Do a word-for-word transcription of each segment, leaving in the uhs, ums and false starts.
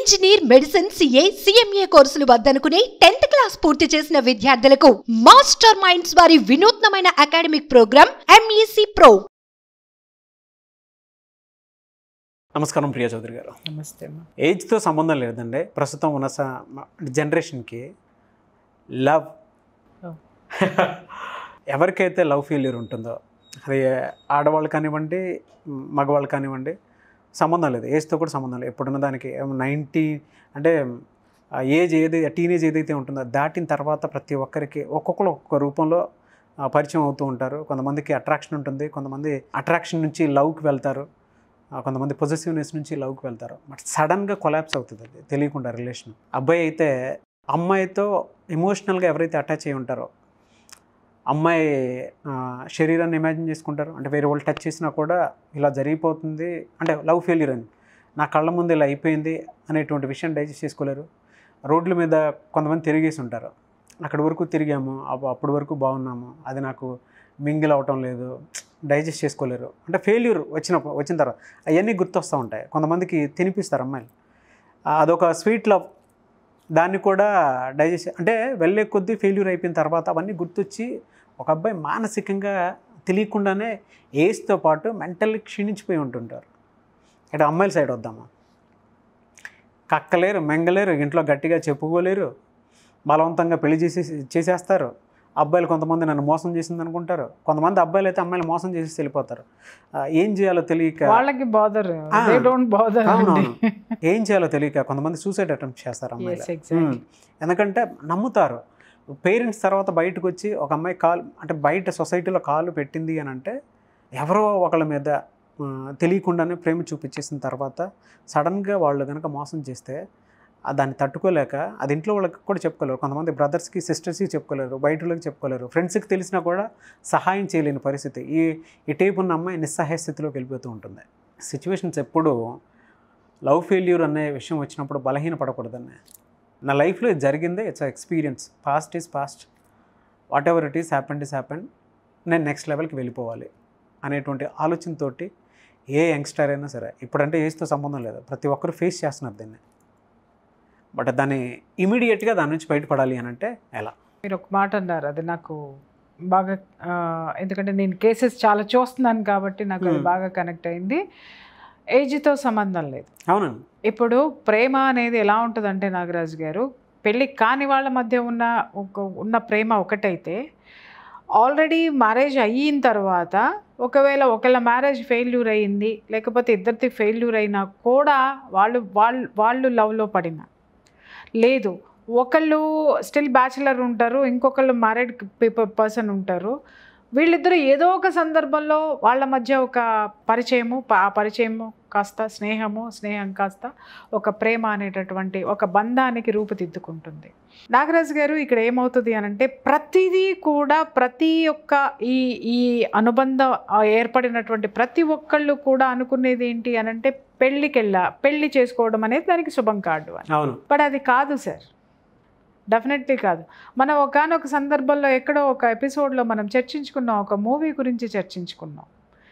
Engineer, medicine, CA, CMA కోర్సులు వద్దనుకునే tenth class పూర్తి చేసిన విద్యార్థులకు మాస్టర్ మైండ్స్ వారి వినూత్నమైన అకాడమిక్ ప్రోగ్రాం ఎంఈసీ ప్రో. నమస్కారం ప్రియా చౌదరి గారు. నమస్తే. ఏజ్తో సంబంధం లేదండి. ప్రస్తుతం ఉన్న జనరేషన్కి లవ్ ఎవరికైతే లవ్ ఫెయిల్యూర్ ఉంటుందో, అది ఆడవాళ్ళు కానివ్వండి, మగవాళ్ళు కానివ్వండి, సంబంధం లేదు. ఏజ్తో కూడా సంబంధం లేదు. ఎప్పుడున్న దానికి నైంటీ అంటే ఏజ్ ఏది టీనేజ్ ఏదైతే ఉంటుందో దాటిన తర్వాత ప్రతి ఒక్కరికి ఒక్కొక్కరు ఒక్కొక్క రూపంలో పరిచయం అవుతూ ఉంటారు. కొంతమందికి అట్రాక్షన్ ఉంటుంది, కొంతమంది అట్రాక్షన్ నుంచి లవ్కి వెళ్తారు, కొంతమంది పొజిటివ్నెస్ నుంచి లవ్కి వెళ్తారు. బట్ సడన్గా కొలాప్స్ అవుతుంది అది తెలియకుండా రిలేషన్. అబ్బాయి అయితే అమ్మాయితో ఎమోషనల్గా ఎవరైతే అటాచ్ అయి ఉంటారో అమ్మాయి శరీరాన్ని ఇమాజిన్ చేసుకుంటారు. అంటే వేరే వాళ్ళు టచ్ చేసినా కూడా ఇలా జరిగిపోతుంది అంటే లవ్ ఫెయిల్యూర్ అని, నా కళ్ళ ముందు ఇలా అయిపోయింది అనేటువంటి విషయం డైజెస్ట్ చేసుకోలేరు. రోడ్ల మీద కొంతమంది తిరిగేసి ఉంటారు. అక్కడి వరకు తిరిగాము, అప్పటి వరకు బాగున్నాము, అది నాకు మింగిల్ అవటం లేదు, డైజెస్ట్ చేసుకోలేరు. అంటే ఫెయిల్యూర్ వచ్చినప్పుడు వచ్చిన తర్వాత అవన్నీ గుర్తొస్తూ ఉంటాయి. కొంతమందికి తినిపిస్తారు అమ్మాయిలు, అదొక స్వీట్ లవ్. దాన్ని కూడా డైజెస్ట్ అంటే వెళ్ళే కొద్దీ ఫెయిల్యూర్ అయిపోయిన తర్వాత అవన్నీ గుర్తొచ్చి ఒక అబ్బాయి మానసికంగా తెలియకుండానే ఏజ్తో పాటు మెంటల్లీ క్షీణించిపోయి ఉంటుంటారు. ఇటు అమ్మాయిల సైడ్ వద్దామా, కక్కలేరు, మెంగలేరు, ఇంట్లో గట్టిగా చెప్పుకోలేరు, బలవంతంగా పెళ్లి చేసి చేసేస్తారు. అబ్బాయిలు కొంతమంది నన్ను మోసం చేసింది అనుకుంటారు, కొంతమంది అబ్బాయిలు అయితే అమ్మాయిలు మోసం చేసి వెళ్ళిపోతారు. ఏం చేయాలో తెలియక వాళ్ళకి బాదర్ ఏం చేయాలో తెలియక కొంతమంది సూసైడ్ అటెంప్ట్ చేస్తారు అమ్మాయిలు. ఎందుకంటే నమ్ముతారు. పేరెంట్స్ తర్వాత బయటకు వచ్చి ఒక అమ్మాయి కాలు అంటే బయట సొసైటీలో కాలు పెట్టింది అని అంటే ఎవరో ఒకళ్ళ మీద తెలియకుండానే ప్రేమ చూపించేసిన తర్వాత సడన్గా వాళ్ళు కనుక మోసం చేస్తే దాన్ని తట్టుకోలేక అది ఇంట్లో వాళ్ళకి కూడా చెప్పుకోలేరు. కొంతమంది బ్రదర్స్కి సిస్టర్స్కి చెప్పుకోలేరు, బయట వాళ్ళకి చెప్పుకోలేరు, ఫ్రెండ్స్కి తెలిసినా కూడా సహాయం చేయలేని పరిస్థితి. ఈ ఈ టైప్ ఉన్న అమ్మాయి నిస్సహాయ స్థితిలోకి వెళ్ళిపోతూ ఉంటుంది. సిచ్యువేషన్స్ ఎప్పుడు లవ్ ఫెయిల్యూర్ అనే విషయం వచ్చినప్పుడు బలహీన పడకూడదని. నా లైఫ్లో ఇది జరిగిందే, it's experience, past is past, whatever it is happened is happened, నేను నెక్స్ట్ లెవెల్కి వెళ్ళిపోవాలి అనేటువంటి ఆలోచనతోటి ఏ యంగ్స్టర్ అయినా సరే, ఇప్పుడంటే ఏజ్తో సంబంధం లేదు, ప్రతి ఒక్కరు ఫేస్ చేస్తున్నారు దీన్ని. బట్ దాన్ని ఇమీడియట్గా దాని నుంచి బయటపడాలి అని అంటే ఎలా? మీరు ఒక మాట అన్నారు, అది నాకు బాగా, ఎందుకంటే నేను కేసెస్ చాలా చూస్తున్నాను కాబట్టి నాకు అది బాగా కనెక్ట్ అయింది. ఏజ్తో సంబంధం లేదు. అవునండి. ఇప్పుడు ప్రేమ అనేది ఎలా ఉంటుందంటే నాగరాజు గారు, పెళ్ళి కాని వాళ్ళ మధ్య ఉన్న ఒక ఉన్న ప్రేమ ఒకటైతే, ఆల్రెడీ మ్యారేజ్ అయిన తర్వాత ఒకవేళ ఒకళ్ళ మ్యారేజ్ ఫెయిల్యూర్ అయ్యింది, లేకపోతే ఇద్దరిది ఫెయిల్యూర్ అయినా కూడా వాళ్ళు వాళ్ళు వాళ్ళు లవ్లో పడిన లేదు, ఒకళ్ళు స్టిల్ బ్యాచిలర్ ఉంటారు, ఇంకొకళ్ళు మ్యారీడ్ పర్సన్ ఉంటారు, వీళ్ళిద్దరూ ఏదో ఒక సందర్భంలో వాళ్ళ మధ్య ఒక పరిచయము, ఆ పరిచయము కాస్త స్నేహము, స్నేహం కాస్త ఒక ప్రేమ అనేటటువంటి ఒక బంధానికి రూపుదిద్దుకుంటుంది. నాగరాజు గారు, ఇక్కడ ఏమవుతుంది అని అంటే ప్రతిదీ కూడా ప్రతి ఒక్క ఈ ఈ అనుబంధం ఏర్పడినటువంటి ప్రతి ఒక్కళ్ళు కూడా అనుకునేది ఏంటి అని అంటే పెళ్ళికెళ్ళా పెళ్ళి చేసుకోవడం అనేది దానికి శుభం కాదు అని. బట్ అది కాదు సార్, డెఫినెట్లీ కాదు. మనం ఒకనొక సందర్భంలో ఎక్కడో ఒక ఎపిసోడ్లో మనం చర్చించుకున్నాం, ఒక మూవీ గురించి చర్చించుకున్నాం.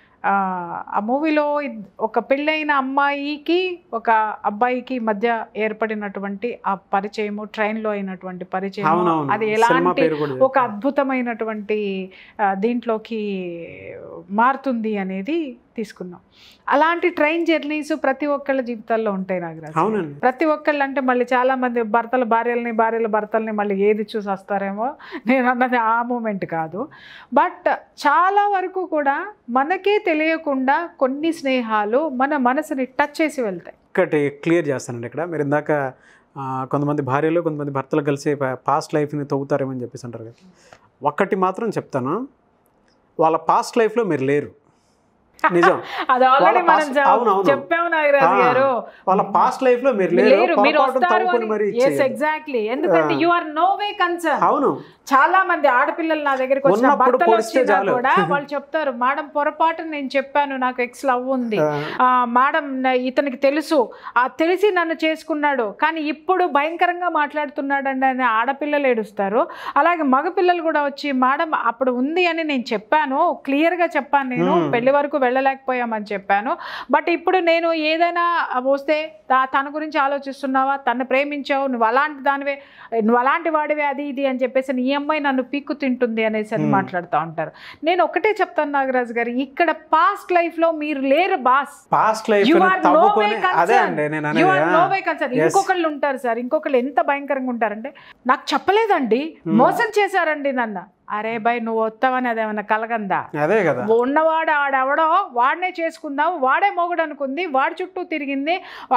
ఆ మూవీలో ఒక పెళ్ళైన అమ్మాయికి ఒక అబ్బాయికి మధ్య ఏర్పడినటువంటి ఆ పరిచయము, ట్రైన్లో అయినటువంటి పరిచయం, అది ఎలాంటి ఒక అద్భుతమైనటువంటి దీంట్లోకి మారుతుంది అనేది తీసుకున్నాం. అలాంటి ట్రైన్ జర్నీస్ ప్రతి ఒక్కళ్ళ జీవితాల్లో ఉంటాయి నాగరాజు. ప్రతి ఒక్కళ్ళు అంటే మళ్ళీ చాలా మంది భర్తల భార్యలని, భార్యల భర్తల్ని మళ్ళీ ఏది చూసి వస్తారేమో, నేను అన్నది ఆ మూమెంట్ కాదు. బట్ చాలా వరకు కూడా మనకే తెలియకుండా కొన్ని స్నేహాలు మన మనసుని టచ్ చేసి వెళ్తాయి. ఒకటి క్లియర్ చేస్తానండి ఇక్కడ. మీరు ఇందాక కొంతమంది భార్యలు కొంతమంది భర్తలు కలిసి పాస్ట్ లైఫ్ని తవ్వుతారేమని చెప్పేసి అంటారు కదా. ఒక్కటి మాత్రం చెప్తాను, వాళ్ళ పాస్ట్ లైఫ్లో మీరు లేరు. నిజం, వాళ్ళ పాస్ట్ లైఫ్ లో మీరు లేరు. ఎగ్జాక్ట్లీ, ఎందుకంటే you are no way concern. అవును, చాలా మంది ఆడపిల్లలు నా దగ్గరికి వచ్చిన భర్తలు వచ్చినా కూడా వాళ్ళు చెప్తారు, మేడం పొరపాటు నేను చెప్పాను, నాకు ఎక్స్ లవ్ ఉంది, మేడం ఇతనికి తెలుసు, ఆ తెలిసి నన్ను చేసుకున్నాడు, కానీ ఇప్పుడు భయంకరంగా మాట్లాడుతున్నాడండి అని ఆడపిల్లలు ఏడుస్తారు. అలాగే మగపిల్లలు కూడా వచ్చి, మేడం అప్పుడు ఉంది అని నేను చెప్పాను, క్లియర్ గా చెప్పాను, నేను పెళ్లి వరకు వెళ్ళలేకపోయామని చెప్పాను. బట్ ఇప్పుడు నేను ఏదైనా వస్తే తన గురించి ఆలోచిస్తున్నావా, తను ప్రేమించావు, నువ్వు అలాంటి దానివే, నువ్వు అలాంటి వాడివే, అది ఇది అని చెప్పేసి ఈ అమ్మాయి నన్ను పీక్కు తింటుంది అనేసి అని మాట్లాడుతూ ఉంటారు. నేను ఒకటే చెప్తాను నాగరాజు గారు, ఇక్కడ పాస్ట్ లైఫ్ లో మీరు లేరు బాస్. పాస్ట్ లైఫ్ ఇంకొకళ్ళు ఉంటారు సార్, ఇంకొకళ్ళు ఎంత భయంకరంగా ఉంటారంటే, నాకు చెప్పలేదండి, మోసం చేశారండి నన్ను. అరే బాయ్, నువ్వు వస్తావని అదేమన్నా కలగందా? అదే కదా, ఉన్నవాడు ఆడెవడో వాడినే చేసుకుందాం, వాడే మొగుడు అనుకుంది, వాడి చుట్టూ తిరిగింది,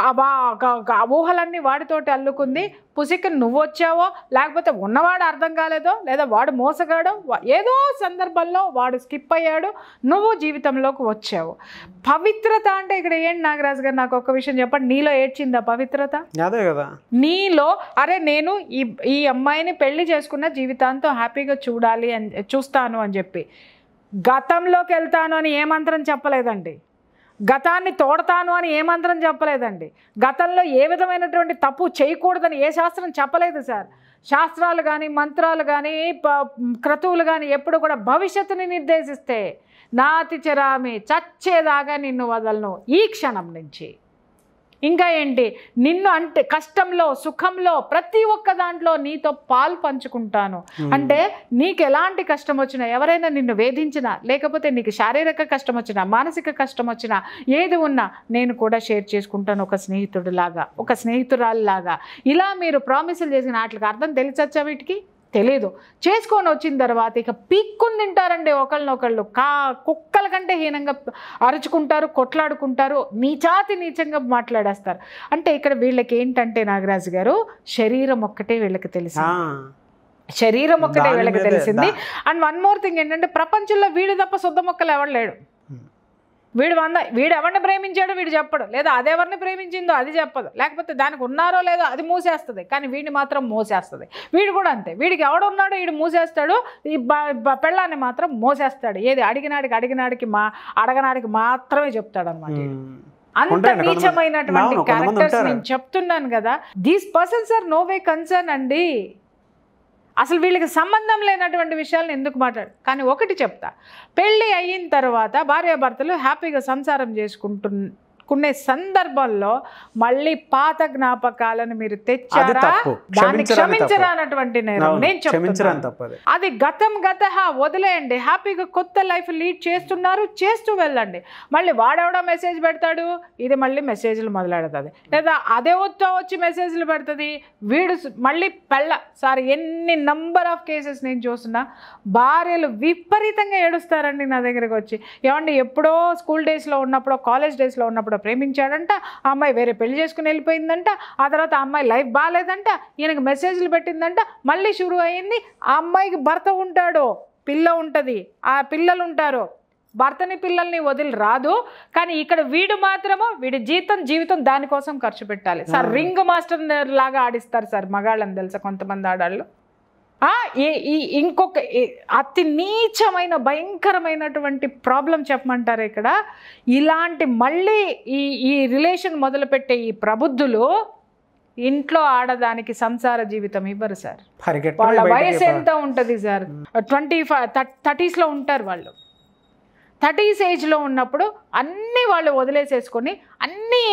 ఊహలన్నీ వాడితోటి అల్లుకుంది. పుసికి నువ్వు వచ్చావో, లేకపోతే ఉన్నవాడు అర్థం కాలేదో, లేదా వాడు మోసగాడో, ఏదో సందర్భంలో వాడు స్కిప్ అయ్యాడు, నువ్వు జీవితంలోకి వచ్చావు. పవిత్రత అంటే ఇక్కడ ఏంటి నాగరాజు గారు, నాకు ఒక విషయం చెప్పండి, నీలో ఏడ్చిందా పవిత్రత? అదే కదా, నీలో అరే నేను ఈ ఈ అమ్మాయిని పెళ్లి చేసుకున్న జీవితాంతం హ్యాపీగా చూడాలి అని చూస్తాను అని చెప్పి గతంలోకి వెళ్తాను అని ఏ మంత్రం చెప్పలేదండి, గతాన్ని తోడతాను అని ఏ మంత్రం చెప్పలేదండి, గతంలో ఏ విధమైనటువంటి తప్పు చేయకూడదని ఏ శాస్త్రం చెప్పలేదు సార్. శాస్త్రాలు కానీ మంత్రాలు కానీ క్రతువులు కానీ ఎప్పుడు కూడా భవిష్యత్తుని నిర్దేశిస్తే, నాతి చరామి చచ్చేదాకా నిన్ను వదలను ఈ క్షణం నుంచి. ఇంకా ఏంటి, నిన్ను అంటే కష్టంలో సుఖంలో ప్రతి ఒక్క దాంట్లో నీతో పాలు పంచుకుంటాను. అంటే నీకు ఎలాంటి కష్టం వచ్చినా, ఎవరైనా నిన్ను వేధించినా, లేకపోతే నీకు శారీరక కష్టం వచ్చినా, మానసిక కష్టం వచ్చినా, ఏది ఉన్నా నేను కూడా షేర్ చేసుకుంటాను, ఒక స్నేహితుడిలాగా, ఒక స్నేహితురాలిలాగా. ఇలా మీరు ప్రామిసులు చేసిన వాటికి అర్థం తెలిసొచ్చా? వీటికి తెలీదు. చేసుకొని వచ్చిన తర్వాత ఇక పీక్కుని తింటారండి ఒకళ్ళనొకళ్ళు, కా కుక్కల కంటే హీనంగా అరుచుకుంటారు, కొట్లాడుకుంటారు, నీచాతి నీచంగా మాట్లాడేస్తారు. అంటే ఇక్కడ వీళ్ళకి ఏంటంటే నాగరాజు గారు, శరీరం ఒక్కటే వీళ్ళకి తెలిసింది, శరీరం ఒక్కటే వీళ్ళకి తెలిసింది. అండ్ వన్ మోర్ థింగ్ ఏంటంటే, ప్రపంచంలో వీడు తప్ప శుద్ధ మొక్కలు ఎవడలేడు. వీడు వంద వీడు ఎవరిని ప్రేమించాడో వీడు చెప్పడు, లేదా అదెవరిని ప్రేమించిందో అది చెప్పదు, లేకపోతే దానికి ఉన్నారో లేదో అది మూసేస్తుంది, కానీ వీడిని మాత్రం మోసేస్తుంది. వీడు కూడా అంతే, వీడికి ఎవడున్నాడో వీడు మూసేస్తాడు, ఈ పెళ్ళాన్ని మాత్రం మోసేస్తాడు. ఏది అడిగినాడికి అడిగినాడికి మా అడగనాడికి మాత్రమే చెప్తాడు అనమాట. అంత నీచమైనటువంటి క్యారెక్టర్స్ నేను చెప్తున్నాను కదా. These persons are no way concern అండి. అసలు వీళ్ళకి సంబంధం లేనటువంటి విషయాలను ఎందుకు మాట్లాడు. కానీ ఒకటి చెప్తా, పెళ్ళి అయిన తర్వాత భార్యాభర్తలు హ్యాపీగా సంసారం చేసుకుంటు కునే సందర్భంలో మళ్ళీ పాత జ్ఞాపకాలను మీరు తెచ్చారా, దాన్ని క్షమించరా అన్నటువంటి నేరం నేను చెప్తున్నాను. అది గతం గత వదిలేయండి, హ్యాపీగా కొత్త లైఫ్ లీడ్ చేస్తున్నారు, చేస్తూ వెళ్ళండి. మళ్ళీ వాడెవడో మెసేజ్ పెడతాడు, ఇది మళ్ళీ మెసేజ్లు మొదలెడుతుంది, లేదా అదే వద్ద వచ్చి మెసేజ్లు పెడుతుంది, వీడు మళ్ళీ పెళ్ళ. సార్ ఎన్ని నంబర్ ఆఫ్ కేసెస్ నేను చూస్తున్నా, భార్యలు విపరీతంగా ఏడుస్తారండి నా దగ్గరకు వచ్చి, ఏమండి ఎప్పుడో స్కూల్ డేస్లో ఉన్నప్పుడో కాలేజ్ డేస్లో ఉన్నప్పుడు ప్రేమించాడంట, ఆ అమ్మాయి వేరే పెళ్లి చేసుకుని వెళ్ళిపోయిందంట, ఆ తర్వాత ఆ అమ్మాయి లైఫ్ బాగాలేదంట, ఈయనకు మెసేజ్లు పెట్టిందంట, మళ్ళీ షురు అయింది. ఆ అమ్మాయికి భర్త ఉంటాడు, పిల్ల ఉంటుంది, ఆ పిల్లలు ఉంటారు, భర్తని పిల్లల్ని వదిలి రాదు. కానీ ఇక్కడ వీడు మాత్రము వీడి జీతం జీవితం దానికోసం ఖర్చు పెట్టాలి సార్. రింగ్ మాస్టర్ లాగా ఆడిస్తారు సార్ మగాళ్ళని, తెలుసా కొంతమంది ఆడాళ్ళు. ఈ ఇంకొక అతి నీచమైన భయంకరమైనటువంటి ప్రాబ్లం చెప్పమంటారు ఇక్కడ. ఇలాంటి మళ్ళీ ఈ ఈ రిలేషన్ మొదలుపెట్టే ఈ ప్రబుద్ధులు ఇంట్లో ఆడదానికి సంసార జీవితం ఇవ్వరు సార్. వాళ్ళ వయసు ఎంత ఉంటుంది సార్, ట్వంటీ ఫైవ్ థర్టీస్లో ఉంటారు వాళ్ళు. థర్టీస్ ఏజ్లో ఉన్నప్పుడు అన్నీ వాళ్ళు వదిలేసేసుకొని అన్నీ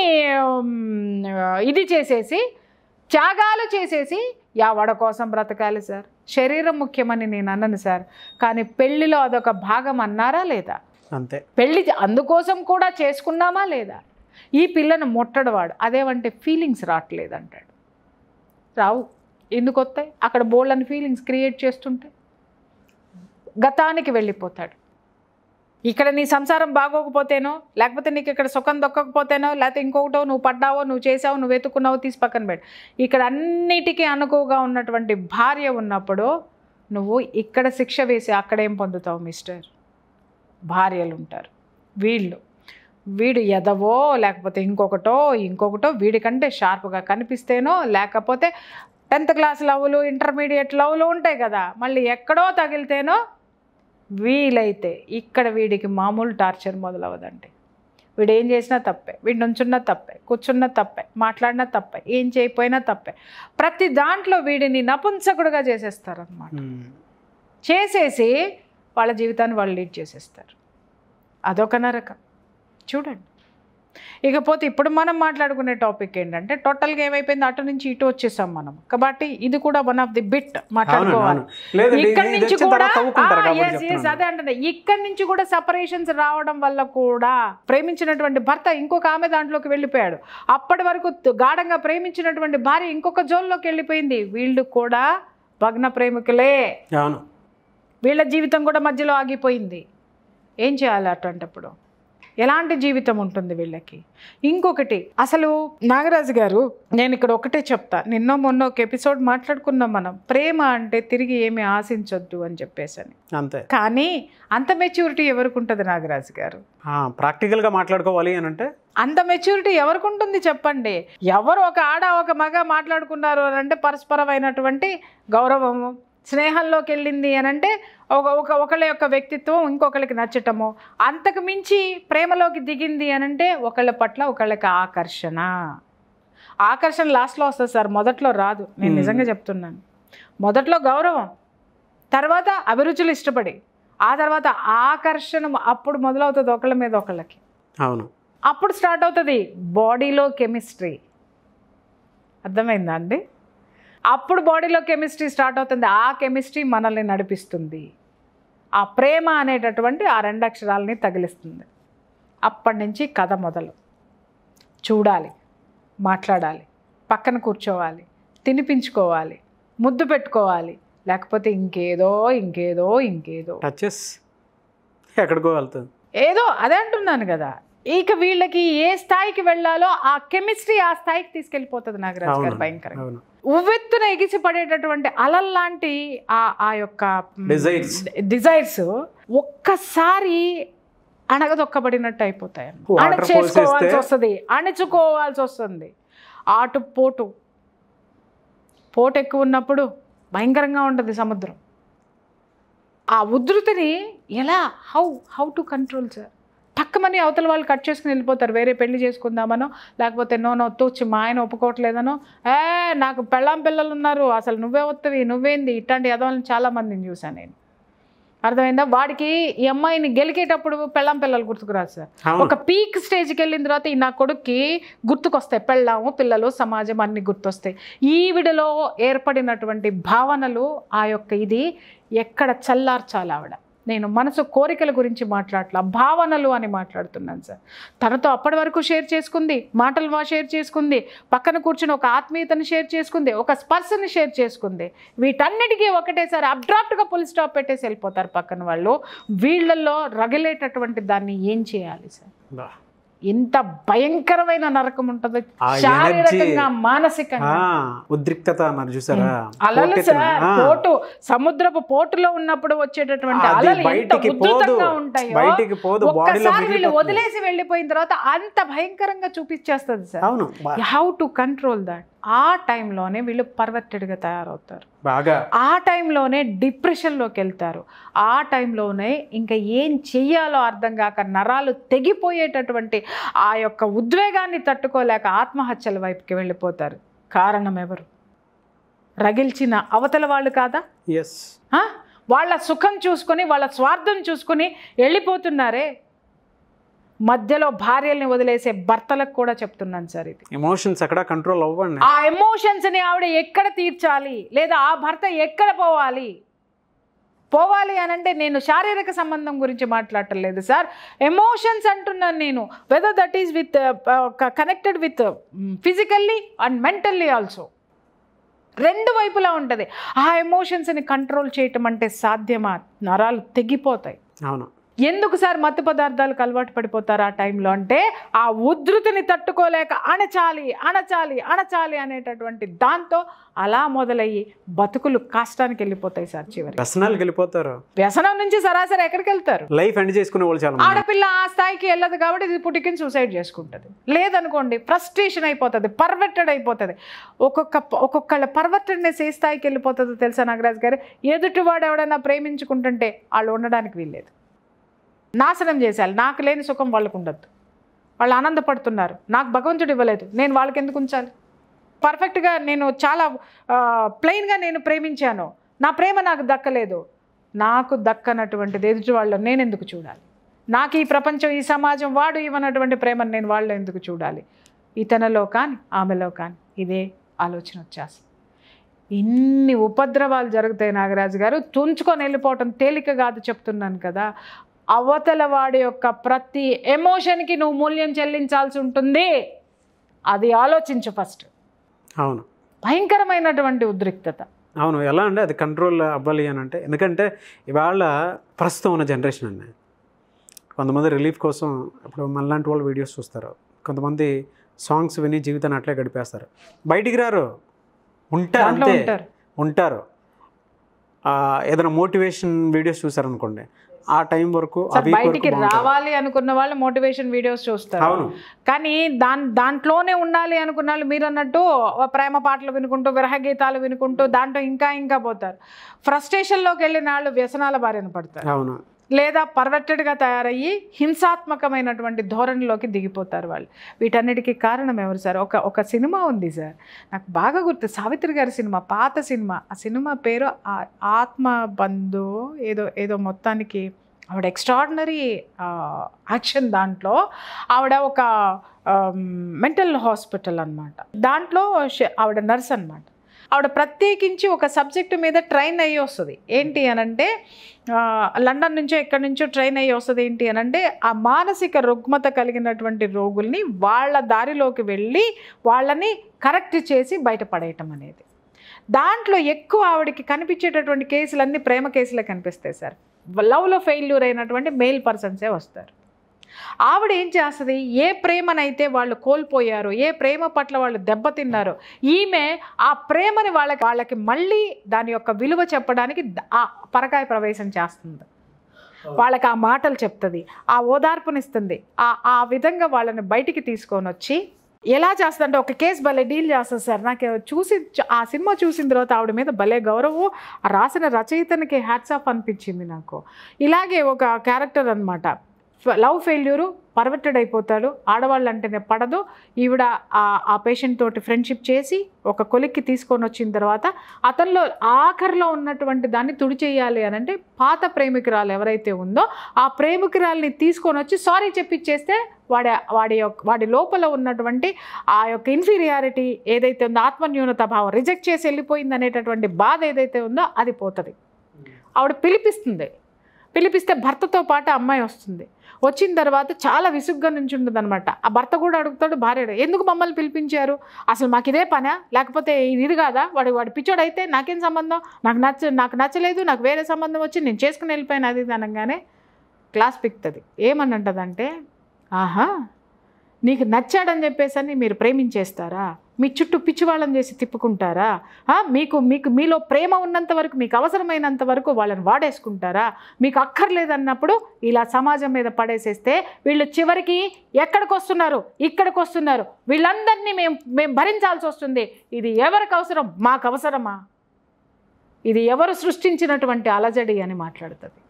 ఇది చేసేసి త్యాగాలు చేసేసి ఎవడ కోసం బ్రతకాలి సార్. శరీరం ముఖ్యమని నేను అన్నను సార్, కానీ పెళ్లిలో అదొక భాగం అన్నారా లేదా? అంతే. పెళ్ళి అందుకోసం కూడా చేసుకున్నామా లేదా? ఈ పిల్లను ముట్టడవాడు అదేమంటే ఫీలింగ్స్ రావట్లేదు అంటాడు. రావు, ఎందుకు వస్తాయి? అక్కడ బోల్డ్ అని ఫీలింగ్స్ క్రియేట్ చేస్తుంటే గతానికి వెళ్ళిపోతాడు. ఇక్కడ నీ సంసారం బాగోకపోతేనో, లేకపోతే నీకు ఇక్కడ సుఖం దొక్కకపోతేనో, లేకపోతే ఇంకొకటో నువ్వు పడ్డావో, నువ్వు చేసావో, నువ్వు వెతుకున్నావో తీసి పక్కన పెట్టు. ఇక్కడ అన్నిటికీ అనుకువగా ఉన్నటువంటి భార్య ఉన్నప్పుడు నువ్వు ఇక్కడ శిక్ష వేసి అక్కడేం పొందుతావు మిస్టర్? భార్యలు ఉంటారు, వీళ్ళు వీడు ఎదవో లేకపోతే ఇంకొకటో ఇంకొకటో వీడికంటే షార్ప్గా కనిపిస్తేనో, లేకపోతే టెన్త్ క్లాస్ లవ్లు, ఇంటర్మీడియట్ లవ్లు ఉంటాయి కదా, మళ్ళీ ఎక్కడో తగిలితేనో, వీలైతే ఇక్కడ వీడికి మామూలు టార్చర్ మొదలవదండి. వీడు ఏం చేసినా తప్పే, వీడు నుంచున్నా తప్పే, కూర్చున్నా తప్పే, మాట్లాడినా తప్పే, ఏం చేయకపోయినా తప్పే. ప్రతి దాంట్లో వీడిని నపుంసకుడుగా చేసేస్తారనమాట. చేసేసి వాళ్ళ జీవితాన్ని వాళ్ళు లీడ్ చేసేస్తారు. అదొక నరకం. చూడండి. ఇకపోతే ఇప్పుడు మనం మాట్లాడుకునే టాపిక్ ఏంటంటే టోటల్గా ఏమైపోయింది, అటు నుంచి ఇటు వచ్చేసాం మనం. కాబట్టి ఇది కూడా వన్ ఆఫ్ ది బిట్ మాట్లాడుకోవాలి. ఇక్కడ నుంచి కూడా అదే అంటే ఇక్కడ నుంచి కూడా సపరేషన్స్ రావడం వల్ల కూడా ప్రేమించినటువంటి భర్త ఇంకొక ఆమె దాంట్లోకి వెళ్ళిపోయాడు. అప్పటి వరకు గాఢంగా ప్రేమించినటువంటి భార్య ఇంకొక జోన్లోకి వెళ్ళిపోయింది. వీళ్ళు కూడా భగ్న ప్రేమికులే, వీళ్ళ జీవితం కూడా మధ్యలో ఆగిపోయింది. ఏం చేయాలి అటువంటిప్పుడు? ఎలాంటి జీవితం ఉంటుంది వీళ్ళకి? ఇంకొకటి అసలు నాగరాజు గారు, నేను ఇక్కడ ఒకటే చెప్తా, నిన్న మొన్న ఒక ఎపిసోడ్ మాట్లాడుకున్నాం మనం, ప్రేమ అంటే తిరిగి ఏమి ఆశించొద్దు అని చెప్పేసని. అంతే. కానీ అంత మెచ్యూరిటీ ఎవరికి ఉంటుంది నాగరాజు గారు? ప్రాక్టికల్గా మాట్లాడుకోవాలి అని అంటే అంత మెచ్యూరిటీ ఎవరికి ఉంటుంది చెప్పండి? ఎవరు ఒక ఆడ ఒక మగ మాట్లాడుకున్నారు అని అంటే పరస్పరమైనటువంటి గౌరవము, స్నేహంలోకి వెళ్ళింది అని అంటే ఒక ఒక ఒకళ్ళ యొక్క వ్యక్తిత్వం ఇంకొకళ్ళకి నచ్చటము, అంతకు మించి ప్రేమలోకి దిగింది అని అంటే ఒకళ్ళ పట్ల ఒకళ్ళకి ఆకర్షణ. ఆకర్షణ లాస్ట్లో వస్తుంది సార్, మొదట్లో రాదు. నేను నిజంగా చెప్తున్నాను. మొదట్లో గౌరవం, తర్వాత అభిరుచులు ఇష్టపడి, ఆ తర్వాత ఆకర్షణ అప్పుడు మొదలవుతుంది ఒకళ్ళ మీద ఒకళ్ళకి. అవును, అప్పుడు స్టార్ట్ అవుతుంది బాడీలో కెమిస్ట్రీ. అర్థమైందా అండి? అప్పుడు బాడీలో కెమిస్ట్రీ స్టార్ట్ అవుతుంది. ఆ కెమిస్ట్రీ మనల్ని నడిపిస్తుంది. ఆ ప్రేమ అనేటటువంటి ఆ రెండు అక్షరాలని తగిలిస్తుంది. అప్పటి నుంచి కథ మొదలు. చూడాలి, మాట్లాడాలి, పక్కన కూర్చోవాలి, తినిపించుకోవాలి, ముద్దు పెట్టుకోవాలి, లేకపోతే ఇంకేదో ఇంకేదో ఇంకేదో ఎక్కడికో వెళ్తుంది ఏదో. అదే అంటున్నాను కదా. ఇక వీళ్ళకి ఏ స్థాయికి వెళ్ళాలో ఆ కెమిస్ట్రీ ఆ స్థాయికి తీసుకెళ్ళిపోతుంది నాగరాజు గారు. భయంకరంగా ఉవ్వెత్తున ఎగిసి పడేటటువంటి అలల్లాంటి ఆ ఆ యొక్క డిజైర్స్ ఒక్కసారి అణగదొక్కబడినట్టు అయిపోతాయి. అణచేసుకోవాల్సి వస్తుంది, అణుచుకోవాల్సి వస్తుంది. ఆటు పోటు పోటు ఎక్కువ ఉన్నప్పుడు భయంకరంగా ఉంటుంది సముద్రం. ఆ ఉధృతిని ఎలా how how to control sir? తక్కువని అవతల వాళ్ళు కట్ చేసుకుని వెళ్ళిపోతారు, వేరే పెళ్లి చేసుకుందామనో, లేకపోతే నో నో తూచి మా ఆయన ఒప్పుకోవట్లేదనో, ఏ నాకు పెళ్ళాం పిల్లలు ఉన్నారు, అసలు నువ్వే వత్తవి, నువ్వేంది, ఇట్లాంటి యదవలను చాలామందిని చూశాను నేను. అర్థమైందా? వాడికి ఈ అమ్మాయిని గెలికేటప్పుడు పెళ్ళాం పిల్లలు గుర్తుకురాదు సార్. ఒక పీక్ స్టేజ్కి వెళ్ళిన తర్వాత ఈ నా కొడుక్కి గుర్తుకొస్తాయి పెళ్ళాము, పిల్లలు, సమాజం అన్ని గుర్తొస్తాయి. ఈవిడలో ఏర్పడినటువంటి భావనలు ఆ యొక్క ఇది ఎక్కడ చల్లార్చాలి ఆవిడ. నేను మనసు కోరికల గురించి మాట్లాడలా, భావనలు అని మాట్లాడుతున్నాను సార్. తనతో అప్పటి వరకు షేర్ చేసుకుంది, మాటలు షేర్ చేసుకుంది, పక్కన కూర్చుని ఒక ఆత్మీయతను షేర్ చేసుకుంది, ఒక స్పర్శని షేర్ చేసుకుంది. వీటన్నిటికీ ఒకటేసారి అబ్డ్రాప్ట్గా ఫుల్ స్టాప్ పెట్టేసి వెళ్ళిపోతారు పక్కన వాళ్ళు. వీళ్ళల్లో రగిలేటటువంటి దాన్ని ఏం చేయాలి సార్? ఎంత భయంకరమైన నరకం ఉంటుంది శారీరకంగా, మానసికంగా. ఉద్రిక్తత అన్నారు చూసారా? అలలు సార్, పోటు, సముద్రపు పోటులో ఉన్నప్పుడు వచ్చేటటువంటి అలలు ఎంత ఉధృతంగా ఉంటాయో ఒక్కసారి వీళ్ళు వదిలేసి వెళ్ళిపోయిన తర్వాత అంత భయంకరంగా చూపించేస్తుంది sir. How to control that? ఆ టైంలోనే వీళ్ళు పర్వర్టెడ్గా తయారవుతారు, ఆ టైంలోనే డిప్రెషన్లోకి వెళ్తారు, ఆ టైంలోనే ఇంకా ఏం చెయ్యాలో అర్థం కాక నరాలు తెగిపోయేటటువంటి ఆ యొక్క ఉద్వేగాన్ని తట్టుకోలేక ఆత్మహత్యల వైపుకి వెళ్ళిపోతారు. కారణం ఎవరు? రగిల్చిన అవతల వాళ్ళు కాదా? వాళ్ళ సుఖం చూసుకొని వాళ్ళ స్వార్థం చూసుకొని వెళ్ళిపోతున్నారే. మధ్యలో భార్యల్ని వదిలేసే భర్తలకు కూడా చెప్తున్నాను సార్, ఇది ఎమోషన్స్ ఎక్కడ కంట్రోల్ అవ్వండి. ఆ ఎమోషన్స్ని ఆవిడ ఎక్కడ తీర్చాలి, లేదా ఆ భర్త ఎక్కడ పోవాలి? పోవాలి అని అంటే నేను శారీరక సంబంధం గురించి మాట్లాడలేదు సార్, ఎమోషన్స్ అంటున్నాను నేను. Whether that is with connected with physically and mentally also. రెండు వైపులా ఉంటుంది. ఆ ఎమోషన్స్ని కంట్రోల్ చేయటం అంటే సాధ్యమా? నరాలు తెగిపోతాయి. అవును. ఎందుకు సార్ మత్తు పదార్థాలకు అలవాటు పడిపోతారు ఆ టైంలో అంటే ఆ ఉధృతిని తట్టుకోలేక అణచాలి అణచాలి అణచాలి అనేటటువంటి దాంతో అలా మొదలయ్యి బతుకులు కష్టానికి వెళ్ళిపోతాయి సార్. చివరి వ్యసనాలకు వెళ్ళిపోతారు. వ్యసనం నుంచి సరాసరి ఎక్కడికి వెళ్తారు? లైఫ్ ఎండ్ చేసుకునే వాళ్ళు చాలా. ఆడపిల్ల ఆ స్థాయికి వెళ్ళదు కాబట్టి ఇది పుట్టికిని సూసైడ్ చేసుకుంటుంది. లేదనుకోండి ఫ్రస్ట్రేషన్ అయిపోతుంది, పర్వర్టెడ్ అయిపోతుంది. ఒక్కొక్క ఒక్కొక్కళ్ళ పర్వర్టెడ్నెస్ ఏ స్థాయికి వెళ్ళిపోతుందో తెలుసా నాగరాజు గారు? ఎదుటివాడు ఎవడైనా ప్రేమించుకుంటుంటే వాళ్ళు ఉండడానికి వీల్లేదు, నాశనం చేసేయాలి. నాకు లేని సుఖం వాళ్ళకు ఉండద్దు, వాళ్ళు ఆనందపడుతున్నారు, నాకు భగవంతుడు ఇవ్వలేదు, నేను వాళ్ళకి ఎందుకు ఉంచాలి? పర్ఫెక్ట్గా నేను చాలా ప్లెయిన్గా నేను ప్రేమించాను, నా ప్రేమ నాకు దక్కలేదు, నాకు దక్కనటువంటిది ఎదుటి వాళ్ళు నేను ఎందుకు చూడాలి? నాకు ఈ ప్రపంచం ఈ సమాజం వాడు ఇవ్వనటువంటి ప్రేమను నేను వాళ్ళు ఎందుకు చూడాలి, ఇతనిలో కానీ ఆమెలో కానీ ఇదే ఆలోచన వచ్చేస్తుంది. ఇన్ని ఉపద్రవాలు జరుగుతాయి నాగరాజు గారు, తుంచుకొని వెళ్ళిపోవటం తేలిక కాదు చెప్తున్నాను కదా. అవతల వాడి యొక్క ప్రతి ఎమోషన్కి నువ్వు మూల్యం చెల్లించాల్సి ఉంటుంది, అది ఆలోచించు ఫస్ట్. అవును, భయంకరమైనటువంటి ఉద్రిక్తత. అవును. ఎలా అంటే అది కంట్రోల్ అవ్వాలి అని అంటే, ఎందుకంటే ఇవాళ ప్రస్తుతం ఉన్న జనరేషన్ అండి, కొంతమంది రిలీఫ్ కోసం ఇప్పుడు మనలాంటి వాళ్ళు వీడియోస్ చూస్తారు, కొంతమంది సాంగ్స్ విని జీవితాన్ని అట్లే గడిపేస్తారు, బయటికి రారు, ఉంటారు అంతే ఉంటారు. ఏదైనా మోటివేషన్ వీడియోస్ చూసారనుకోండి, ఆ టైం వరకు బయటికి రావాలి అనుకున్న వాళ్ళు మోటివేషన్ వీడియోస్ చూస్తారు, కానీ దాని దాంట్లోనే ఉండాలి అనుకున్న వాళ్ళు మీరు అన్నట్టు ప్రేమ పాటలు వినుకుంటూ విరహ గీతాలు వినుకుంటూ దాంట్లో ఇంకా ఇంకా పోతారు. ఫ్రస్ట్రేషన్లోకి వెళ్ళిన వాళ్ళు వ్యసనాల బారిన పడతారు. అవును, లేదా పర్వర్టెడ్గా తయారయ్యి హింసాత్మకమైనటువంటి ధోరణిలోకి దిగిపోతారు వాళ్ళు. వీటన్నిటికీ కారణం ఎవరు సార్? ఒక ఒక సినిమా ఉంది సార్, నాకు బాగా గుర్తు, సావిత్రి గారి సినిమా, పాత సినిమా. ఆ సినిమా పేరు ఆత్మబంధు ఏదో ఏదో మొత్తానికి ఆవిడ ఎక్స్ట్రాడినరీ యాక్షన్. దాంట్లో ఆవిడ ఒక మెంటల్ హాస్పిటల్ అనమాట, దాంట్లో ఆవిడ నర్స్ అనమాట. ఆవిడ ప్రత్యేకించి ఒక సబ్జెక్టు మీద ట్రైన్ అయ్యి వస్తుంది. ఏంటి అనంటే లండన్ నుంచో ఎక్కడి నుంచో ట్రైన్ అయ్యి వస్తుంది. ఏంటి అనంటే ఆ మానసిక రుగ్మత కలిగినటువంటి రోగుల్ని వాళ్ళ దారిలోకి వెళ్ళి వాళ్ళని కరెక్ట్ చేసి బయటపడేయటం అనేది. దాంట్లో ఎక్కువ ఆవిడకి కనిపించేటటువంటి కేసులన్నీ ప్రేమ కేసులే కనిపిస్తాయి సార్. లవ్లో ఫెయిల్యూర్ అయినటువంటి మేల్ పర్సన్సే వస్తారు. ఆవిడ ఏం చేస్తుంది, ఏ ప్రేమనైతే వాళ్ళు కోల్పోయారో, ఏ ప్రేమ పట్ల వాళ్ళు దెబ్బతిన్నారో, ఈమె ఆ ప్రేమని వాళ్ళకి వాళ్ళకి మళ్ళీ దాని యొక్క విలువ చెప్పడానికి ఆ పరకాయ ప్రవేశం చేస్తుంది. వాళ్ళకి ఆ మాటలు చెప్తుంది, ఆ ఓదార్పునిస్తుంది, ఆ ఆ విధంగా వాళ్ళని బయటికి తీసుకొని వచ్చి ఎలా చేస్తుంది అంటే ఒక కేసు భలే డీల్ చేస్తుంది సార్. నాకు చూసి ఆ సినిమా చూసిన తర్వాత ఆవిడ మీద భలే గౌరవం, రాసిన రచయితనికి హ్యాట్స్ ఆఫ్ అనిపించింది నాకు. ఇలాగే ఒక క్యారెక్టర్ అనమాట, లవ్ ఫెయిల్యూరు, పర్వర్టెడ్ అయిపోతాడు, ఆడవాళ్ళు అంటేనే పడదు. ఈవిడ ఆ పేషెంట్ తోటి ఫ్రెండ్షిప్ చేసి ఒక కొలిక్కి తీసుకొని వచ్చిన తర్వాత అతనిలో ఆఖరిలో ఉన్నటువంటి దాన్ని తుడిచేయాలి అని అంటే పాత ప్రేమికురాలు ఎవరైతే ఉందో ఆ ప్రేమికురాల్ని తీసుకొని వచ్చి సారీ చెప్పిచ్చేస్తే వాడి వాడి యొక్క వాడి లోపల ఉన్నటువంటి ఆ యొక్క ఇన్ఫీరియారిటీ ఏదైతే ఉందో, ఆత్మన్యూనత భావం, రిజెక్ట్ చేసి వెళ్ళిపోయింది అనేటటువంటి బాధ ఏదైతే ఉందో అది పోతుంది. ఆవిడ పిలిపిస్తుంది, పిలిపిస్తే భర్తతో పాటు అమ్మాయి వస్తుంది. వచ్చిన తర్వాత చాలా విసుగ్గా నుంచి ఉంటుంది అనమాట. ఆ భర్త కూడా అడుగుతాడు భార్య, ఎందుకు మమ్మల్ని పిలిపించారు, అసలు మాకు ఇదే పనా, లేకపోతే ఇది కాదా, వాడు వాడు పిచ్చోడైతే నాకేం సంబంధం, నాకు నచ్చ నాకు నచ్చలేదు, నాకు వేరే సంబంధం వచ్చి నేను చేసుకుని వెళ్ళిపోయాను అది ఇది అనగానే క్లాస్ పిక్తుంది. ఏమని అంటదంటే, ఆహా నీకు నచ్చాడని చెప్పేసని మీరు ప్రేమించేస్తారా, మీ చుట్టూ పిచ్చివాళ్ళని చేసి తిప్పుకుంటారా, మీకు మీకు మీలో ప్రేమ ఉన్నంత వరకు, మీకు అవసరమైనంత వరకు వాళ్ళని వాడేసుకుంటారా, మీకు అక్కర్లేదన్నప్పుడు ఇలా సమాజం మీద పడేసేస్తే వీళ్ళు చివరికి ఎక్కడికి వస్తున్నారు, ఇక్కడికి వస్తున్నారు, వీళ్ళందరినీ మేము మేము భరించాల్సి వస్తుంది. ఇది ఎవరికి అవసరం, మాకు అవసరమా, ఇది ఎవరు సృష్టించినటువంటి అలజడి అని మాట్లాడుతుంది.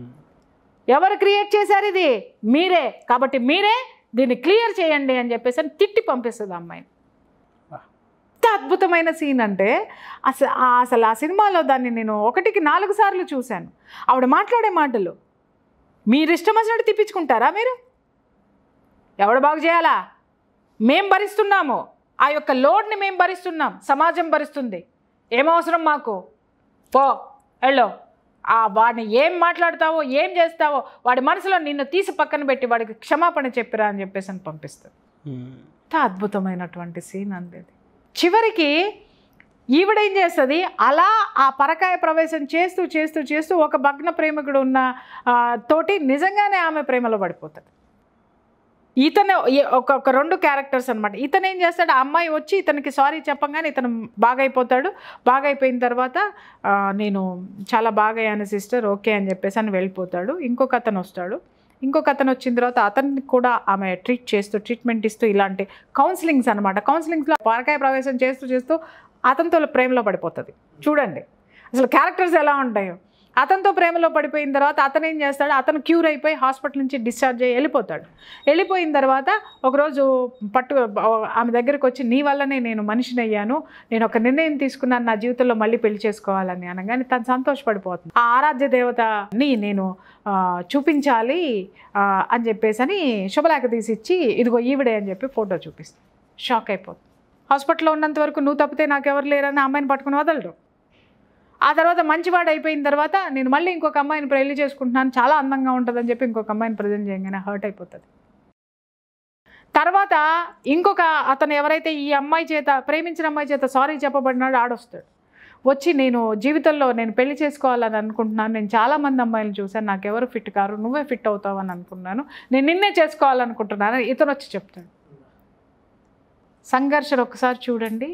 ఎవరు క్రియేట్ చేశారు ఇది, మీరే, కాబట్టి మీరే దీన్ని క్లియర్ చేయండి అని చెప్పేసి అని తిట్టి పంపిస్తుంది అమ్మాయిని. ఎంత అద్భుతమైన సీన్ అంటే అసలు అసలు ఆ సినిమాలో దాన్ని నేను ఒకటికి నాలుగు సార్లు చూశాను. ఆవిడ మాట్లాడే మాటలు, మీరు ఇష్టం వచ్చినట్టు తిప్పించుకుంటారా, మీరు ఎవడు బాగు చేయాలా, మేం భరిస్తున్నాము, ఆ యొక్క లోడ్ని మేము భరిస్తున్నాం, సమాజం భరిస్తుంది, ఏమవసరం మాకు, పో వెళ్ళో, ఆ వాడిని ఏం మాట్లాడతావో ఏం చేస్తావో వాడి మనసులో నిన్ను తీసి పక్కన పెట్టి వాడికి క్షమాపణ చెప్పిరా అని చెప్పేసి అని పంపిస్తుంది. ఎంత అద్భుతమైనటువంటి సీన్ అనేది. చివరికి ఈవిడేం చేస్తుంది, అలా ఆ పరకాయ ప్రవేశం చేస్తూ చేస్తూ చేస్తూ ఒక భగ్న ప్రేమికుడు ఉన్న తోటి నిజంగానే ఆమె ప్రేమలో పడిపోతుంది. ఇతను ఒక ఒక రెండు క్యారెక్టర్స్ అనమాట. ఇతను ఏం చేస్తాడు, ఆ అమ్మాయి వచ్చి ఇతనికి సారీ చెప్పంగానే ఇతను బాగైపోతాడు. బాగైపోయిన తర్వాత నేను చాలా బాగయ్యాను సిస్టర్, ఓకే అని చెప్పేసి అని వెళ్ళిపోతాడు. ఇంకొక అతను వస్తాడు. ఇంకొక అతను వచ్చిన తర్వాత అతన్ని కూడా ఆమె ట్రీట్ చేస్తూ ట్రీట్మెంట్ ఇస్తూ ఇలాంటి కౌన్సిలింగ్స్ అనమాట. కౌన్సిలింగ్స్లో పరకాయ ప్రవేశం చేస్తూ చేస్తూ అతనితో ప్రేమలో పడిపోతుంది. చూడండి అసలు క్యారెక్టర్స్ ఎలా ఉంటాయో. అతనితో ప్రేమలో పడిపోయిన తర్వాత అతను ఏం చేస్తాడు, అతను క్యూర్ అయిపోయి హాస్పిటల్ నుంచి డిశ్చార్జ్ అయ్యి వెళ్ళిపోతాడు. వెళ్ళిపోయిన తర్వాత ఒకరోజు పట్టు ఆమె దగ్గరికి వచ్చి, నీ వల్లనే నేను మనిషిని అయ్యాను, నేను ఒక నిర్ణయం తీసుకున్నాను నా జీవితంలో మళ్ళీ పెళ్లి చేసుకోవాలని అనగానే తను సంతోషపడిపోతుంది. ఆ ఆరాధ్య దేవతని నేను చూపించాలి అని చెప్పేసి అని శుభలేఖ తీసిచ్చి, ఇదిగో ఈవిడే అని చెప్పి ఫోటో చూపిస్తాను. షాక్ అయిపోతుంది. హాస్పిటల్లో ఉన్నంత వరకు నువ్వు తప్పితే నాకెవరు లేరని అమ్మాయిని పట్టుకుని వదలరు. ఆ తర్వాత మంచివాడు అయిపోయిన తర్వాత నేను మళ్ళీ ఇంకొక అమ్మాయిని పెళ్లి చేసుకుంటున్నాను, చాలా అందంగా ఉంటుందని చెప్పి ఇంకొక అమ్మాయిని ప్రజెంట్ చేయగానే హర్ట్ అయిపోతుంది. తర్వాత ఇంకొక అతను ఎవరైతే ఈ అమ్మాయి చేత ప్రేమించిన అమ్మాయి చేత సారీ చెప్పబడినాడు ఆడొస్తాడు. వచ్చి నేను జీవితంలో నేను పెళ్లి చేసుకోవాలని అనుకుంటున్నాను, నేను చాలామంది అమ్మాయిలు చూశాను, నాకెవరు ఫిట్ కారు, నువ్వే ఫిట్ అవుతావు అని అనుకున్నాను, నేను నిన్నే చేసుకోవాలనుకుంటున్నాను ఇతను వచ్చి చెప్తాడు. సంఘర్షణ ఒకసారి చూడండి.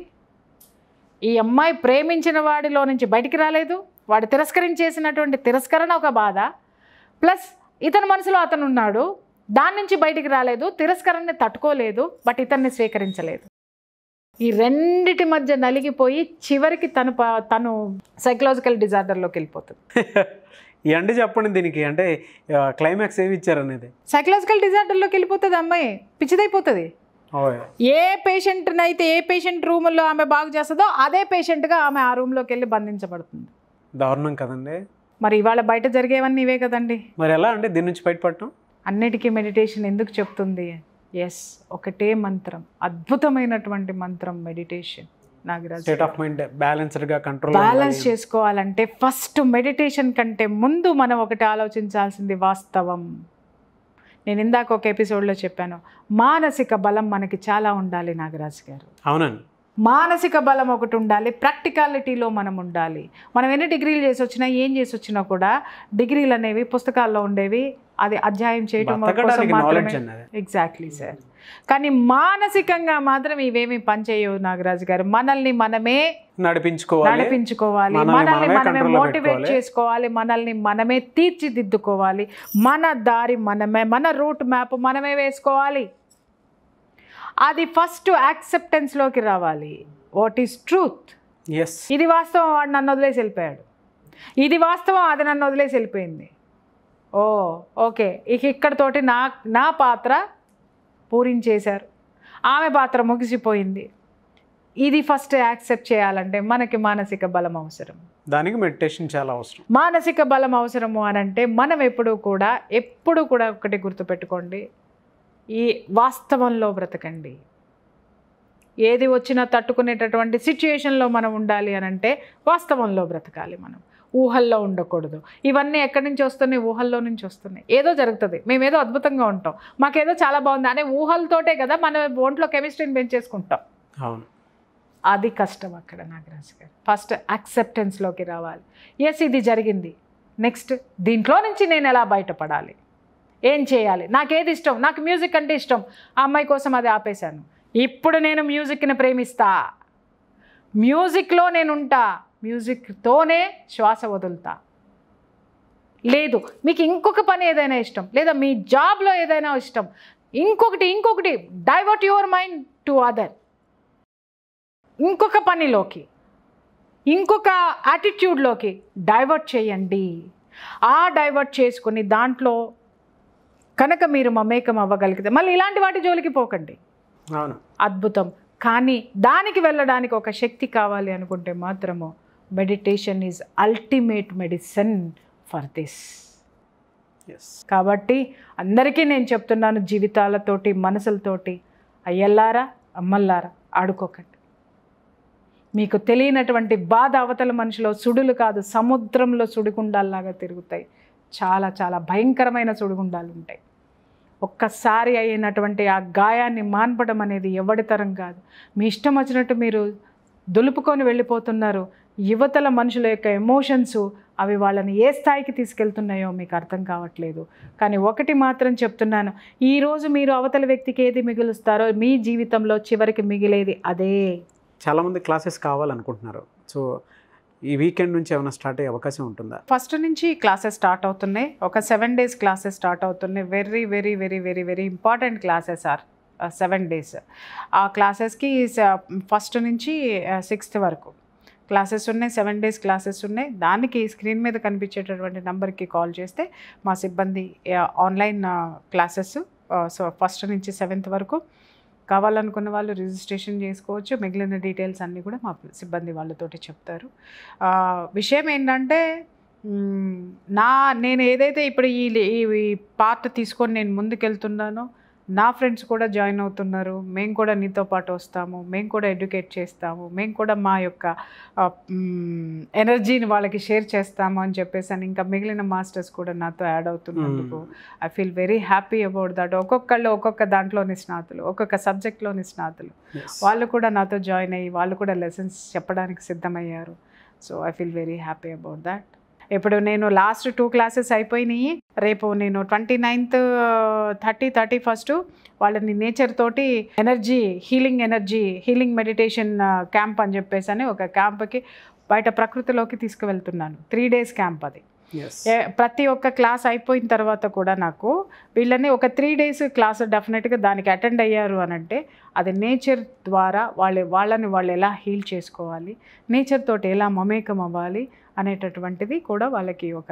ఈ అమ్మాయి ప్రేమించిన వాడిలో నుంచి బయటికి రాలేదు, వాడు తిరస్కరించేసినటువంటి తిరస్కరణ ఒక బాధ, ప్లస్ ఇతని మనసులో అతను ఉన్నాడు, దాని నుంచి బయటికి రాలేదు, తిరస్కరణని తట్టుకోలేదు, బట్ ఇతన్ని స్వీకరించలేదు. ఈ రెండిటి మధ్య నలిగిపోయి చివరికి తను తను సైకలాజికల్ డిజార్డర్లోకి వెళ్ళిపోతుంది. అండి చెప్పండి దీనికి, అంటే క్లైమాక్స్ ఏమి ఇచ్చారు అనేది. సైకలాజికల్ డిజార్డర్లోకి వెళ్ళిపోతుంది అమ్మాయి, పిచ్చిదైపోతుంది. ఏ పేషెంట్ని అయితే ఏ పేషెంట్ రూముల్లో ఆమె బాగు చేస్తుందో అదే పేషెంట్గా ఆమె ఆ రూమ్లోకి వెళ్ళి బంధించబడుతుంది. దారుణం కదండి. మరి ఇవాళ బయట జరిగేవన్నీ ఇవే కదండి. మరి ఎలా అంటే దీని నుంచి బయటపడటం? అన్నిటికీ మెడిటేషన్ ఎందుకు చెప్తుంది? ఎస్, ఒకటే మంత్రం, అద్భుతమైనటువంటి మంత్రం meditation. Nagaraju, state of mind బ్యాలెన్స్డ్గా కంట్రోల్ బ్యాలెన్స్ చేసుకోవాలంటే ఫస్ట్ మెడిటేషన్ కంటే ముందు మనం ఒకటి ఆలోచించాల్సింది వాస్తవం. నేను ఇందాక ఒక ఎపిసోడ్లో చెప్పాను, మానసిక బలం మనకి చాలా ఉండాలి నాగరాజు గారు. అవునండి, మానసిక బలం ఒకటి ఉండాలి, ప్రాక్టికాలిటీలో మనం ఉండాలి. మనం ఎన్ని డిగ్రీలు చేసి వచ్చినా ఏం చేసి వచ్చినా కూడా డిగ్రీలు అనేవి పుస్తకాల్లో ఉండేవి, అది అధ్యాయం చేయటం కోసం మాత్రమే. Exactly sir. కానీ మానసికంగా మాత్రం ఇవేమి పనిచేయవు నాగరాజు గారు. మనల్ని మనమే నడిపించుకోవాలి నడిపించుకోవాలి మనల్ని మనమే మోటివేట్ చేసుకోవాలి, మనల్ని మనమే తీర్చిదిద్దుకోవాలి, మన దారి మనమే, మన రూట్ మ్యాప్ మనమే వేసుకోవాలి. అది ఫస్ట్ యాక్సెప్టెన్స్లోకి రావాలి. What is truth? ఇది వాస్తవం, వాడు నన్ను వదిలేసి వెళ్ళిపోయాడు, ఇది వాస్తవం, అది నన్ను వదిలేసి వెళ్ళిపోయింది. ఓ ఓకే, ఇక ఇక్కడతోటి నా నా పాత్ర పూరించేశారు, ఆమె పాత్ర ముగిసిపోయింది. ఇది ఫస్ట్ యాక్సెప్ట్ చేయాలంటే మనకి మానసిక బలం అవసరం. దానికి మెడిటేషన్ చాలా అవసరం. మానసిక బలం అవసరము అని అంటే మనం ఎప్పుడు కూడా ఎప్పుడు కూడా ఒకటి గుర్తుపెట్టుకోండి, ఈ వాస్తవంలో బ్రతకండి. ఏది వచ్చినా తట్టుకునేటటువంటి సిచ్యుయేషన్లో మనం ఉండాలి అని అంటే వాస్తవంలో బ్రతకాలి. మనం ఊహల్లో ఉండకూడదు. ఇవన్నీ ఎక్కడి నుంచి వస్తున్నాయి? ఊహల్లో నుంచి వస్తున్నాయి. ఏదో జరుగుతుంది, మేమేదో అద్భుతంగా ఉంటాం, మాకేదో చాలా బాగుంది అనే ఊహలతోటే కదా మన ఒంట్లో కెమిస్ట్రీని పెంచేసుకుంటాం. అవును, అది కష్టం అక్కడ నాగరాజు గారు. ఫస్ట్ యాక్సెప్టెన్స్లోకి రావాలి. ఎస్, ఇది జరిగింది, నెక్స్ట్ దీంట్లో నుంచి నేను ఎలా బయటపడాలి, ఏం చేయాలి, నాకేది ఇష్టం, నాకు మ్యూజిక్ అంటే ఇష్టం, ఆ అమ్మాయి కోసం అది ఆపేశాను, ఇప్పుడు నేను మ్యూజిక్ని ప్రేమిస్తా, మ్యూజిక్లో నేను ఉంటా, మ్యూజిక్తోనే శ్వాస వదులుతా. లేదు మీకు ఇంకొక పని ఏదైనా ఇష్టం, లేదా మీ జాబ్లో ఏదైనా ఇష్టం, ఇంకొకటి ఇంకొకటి divert your mind to other, ఇంకొక పనిలోకి, ఇంకొక యాటిట్యూడ్లోకి డైవర్ట్ చేయండి. ఆ డైవర్ట్ చేసుకుని దాంట్లో కనుక మీరు మమేకం అవ్వగలిగితే మళ్ళీ ఇలాంటి వాటి జోలికి పోకండి. అవును, అద్భుతం. కానీ దానికి వెళ్ళడానికి ఒక శక్తి కావాలి అనుకుంటే మాత్రము meditation is ultimate medicine for this. కాబట్టి అందరికీ నేను చెప్తున్నాను, జీవితాలతోటి మనసులతోటి అయ్యల్లారా అమ్మల్లారా ఆడుకోకండి. మీకు తెలియనటువంటి బాధ అవతల మనిషిలో సుడులు కాదు, సముద్రంలో సుడిగుండాల్లాగా తిరుగుతాయి. చాలా చాలా భయంకరమైన సుడిగుండాలు ఉంటాయి. ఒక్కసారి అయినటువంటి ఆ గాయాన్ని మాన్పడం అనేది ఎవడి తరం కాదు. మీ ఇష్టం వచ్చినట్టు మీరు దులుపుకొని వెళ్ళిపోతున్నారు. యువతల మనుషుల యొక్క ఎమోషన్స్ అవి వాళ్ళని ఏ స్థాయికి తీసుకెళ్తున్నాయో మీకు అర్థం కావట్లేదు. కానీ ఒకటి మాత్రం చెప్తున్నాను, ఈరోజు మీరు అవతల వ్యక్తికి ఏది మిగులుస్తారో మీ జీవితంలో చివరికి మిగిలేది అదే. చాలామంది క్లాసెస్ కావాలనుకుంటున్నారు. సో ఈ వీకెండ్ నుంచి ఏమైనా స్టార్ట్ అయ్యే అవకాశం ఉంటుందా? ఫస్ట్ నుంచి క్లాసెస్ స్టార్ట్ అవుతున్నాయి. ఒక సెవెన్ డేస్ క్లాసెస్ స్టార్ట్ అవుతున్నాయి. Very very very very very important classes are seven days. ఆ క్లాసెస్కి ఫస్ట్ నుంచి సిక్స్త్ వరకు క్లాసెస్ ఉన్నాయి, సెవెన్ డేస్ క్లాసెస్ ఉన్నాయి. దానికి స్క్రీన్ మీద కనిపించేటటువంటి నెంబర్కి కాల్ చేస్తే మా సిబ్బంది ఆన్లైన్ క్లాసెస్ సో ఫస్ట్ నుంచి సెవెంత్ వరకు కావాలనుకున్న వాళ్ళు రిజిస్ట్రేషన్ చేసుకోవచ్చు. మిగిలిన డీటెయిల్స్ అన్నీ కూడా మా సిబ్బంది వాళ్ళతోటి చెప్తారు. విషయం ఏంటంటే నా నేను ఏదైతే ఇప్పుడు ఈ ఈ పార్ట్ తీసుకొని నేను ముందుకెళ్తున్నానో నా ఫ్రెండ్స్ కూడా జాయిన్ అవుతున్నారు. మేము కూడా నీతో పాటు వస్తాము, మేము కూడా ఎడ్యుకేట్ చేస్తాము, మేము కూడా మా యొక్క ఎనర్జీని వాళ్ళకి షేర్ చేస్తాము అని చెప్పేసి అని ఇంకా మిగిలిన మాస్టర్స్ కూడా నాతో యాడ్ అవుతున్నందుకు I feel very happy about that. ఒక్కొక్కళ్ళు ఒక్కొక్క దాంట్లోని స్నాతులు, ఒక్కొక్క సబ్జెక్ట్లోని స్నాతులు, వాళ్ళు కూడా నాతో జాయిన్ అయ్యి వాళ్ళు కూడా లెసన్స్ చెప్పడానికి సిద్ధమయ్యారు. So I feel very happy about that. ఇప్పుడు నేను లాస్ట్ టూ క్లాసెస్ అయిపోయినాయి. రేపు నేను twenty ninth thirty thirty first వాళ్ళని నేచర్ తోటి energy healing energy healing meditation camp అని చెప్పేసి అని ఒక క్యాంప్కి బయట ప్రకృతిలోకి తీసుకువెళ్తున్నాను. త్రీ డేస్ క్యాంప్ అది. ప్రతి ఒక్క క్లాస్ అయిపోయిన తర్వాత కూడా నాకు వీళ్ళని ఒక త్రీ డేస్ క్లాస్ డెఫినెట్గా దానికి అటెండ్ అయ్యారు అని అంటే అది నేచర్ ద్వారా వాళ్ళ వాళ్ళని వాళ్ళు ఎలా హీల్ చేసుకోవాలి, నేచర్ తోటి ఎలా మమేకం అవ్వాలి అనేటటువంటిది కూడా వాళ్ళకి ఒక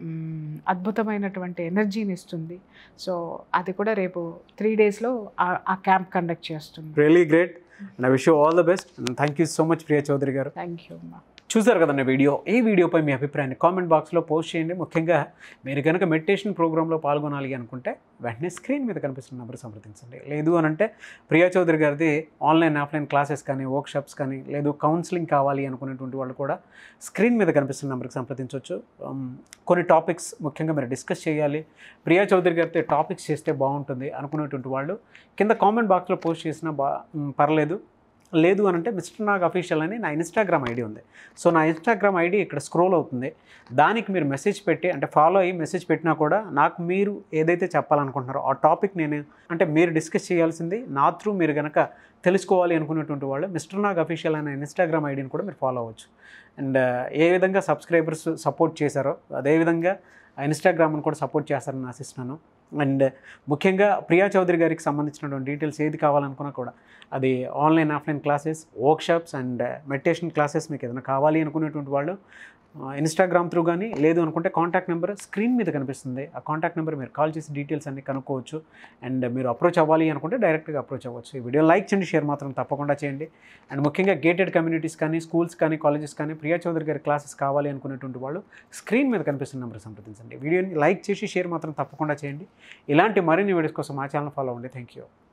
అద్భుతమైనటువంటి ఎనర్జీని ఇస్తుంది. సో అది కూడా రేపు త్రీ డేస్లో ఆ క్యాంప్ కండక్ట్ చేస్తుంది. Really great and I wish you all the best. Thank you so much Priya Chaudhary గారు. థ్యాంక్ యూ అమ్మా. చూసారు కదండి వీడియో. ఈ వీడియోపై మీ అభిప్రాయాన్ని కామెంట్ బాక్స్లో పోస్ట్ చేయండి. ముఖ్యంగా మీరు కనుక మెడిటేషన్ ప్రోగ్రాంలో పాల్గొనాలి అనుకుంటే వెంటనే స్క్రీన్ మీద కనిపిస్తున్న నెంబర్ సంప్రదించండి. లేదు అని అంటే ప్రియా చౌదరి గారిది ఆన్లైన్ ఆఫ్లైన్ క్లాసెస్ కానీ వర్క్షాప్స్ కానీ లేదు కౌన్సిలింగ్ కావాలి అనుకునేటువంటి వాళ్ళు కూడా స్క్రీన్ మీద కనిపిస్తున్న నెంబర్కి సంప్రదించవచ్చు. కొన్ని టాపిక్స్ ముఖ్యంగా మీరు డిస్కస్ చేయాలి, ప్రియా చౌదరి గారితో టాపిక్స్ చేస్తే బాగుంటుంది అనుకునేటువంటి వాళ్ళు కింద కామెంట్ బాక్స్లో పోస్ట్ చేసినా బా పర్లేదు. లేదు అని అంటే మిస్టర్ నాగ్ అఫీషియల్ అని నా ఇన్స్టాగ్రామ్ ఐడి ఉంది. సో నా ఇన్స్టాగ్రామ్ ఐడి ఇక్కడ స్క్రోల్ అవుతుంది. దానికి మీరు మెసేజ్ పెట్టి అంటే ఫాలో అయ్యి మెసేజ్ పెట్టినా కూడా నాకు మీరు ఏదైతే చెప్పాలనుకుంటున్నారో ఆ టాపిక్ నేను అంటే మీరు డిస్కస్ చేయాల్సింది నా త్రూ మీరు కనుక తెలుసుకోవాలి అనుకునేటువంటి వాళ్ళు మిస్టర్ నాగ్ అఫీషియల్ అనే ఇన్స్టాగ్రామ్ ఐడిని కూడా మీరు ఫాలో అవ్వచ్చు. అండ్ ఏ విధంగా సబ్స్క్రైబర్స్ సపోర్ట్ చేశారో అదేవిధంగా ఇన్స్టాగ్రామ్ని కూడా సపోర్ట్ చేస్తారని ఆశిస్తున్నాను. అండ్ ముఖ్యంగా ప్రియా చౌదరి గారికి సంబంధించినటువంటి డీటెయిల్స్ ఏది కావాలనుకున్నా కూడా అది online offline classes workshops and meditation classes మీకు ఏదైనా కావాలి అనుకునేటువంటి వాళ్ళు ఇన్స్టాగ్రామ్ త్రూ కానీ లేదు అనుకుంటే కాంటాక్ట్ నెంబర్ స్క్రీన్ మీద కనిపిస్తుంది. ఆ కాంటాక్ట్ నెంబర్ మీరు కాల్ చేసి డీటెయిల్స్ అన్ని కనుక్కోవచ్చు. అండ్ మీరు అప్రోచ్ అవ్వాలి అనుకుంటే డైరెక్ట్గా అప్రోచ్ అవ్వచ్చు. ఈ వీడియో లైక్ చేయండి, షేర్ మాత్రం తప్పకుండా చేయండి. అండ్ ముఖ్యంగా గేటెడ్ కమ్యూనిటీస్ కానీ స్కూల్స్ కానీ కాలేజెస్ కానీ ప్రియా చౌదరి గారి క్లాసెస్ కావాలి అనుకునేటువంటి వాళ్ళు స్క్రీన్ మీద కనిపిస్తున్న నెంబర్ సంప్రదించండి. వీడియోని లైక్ చేసి షేర్ మాత్రం తప్పకుండా చేయండి. ఇలాంటి మరిన్ని వీడియోస్ కోసం మా ఛానల్ ఫాలో అవ్వండి. Thank you.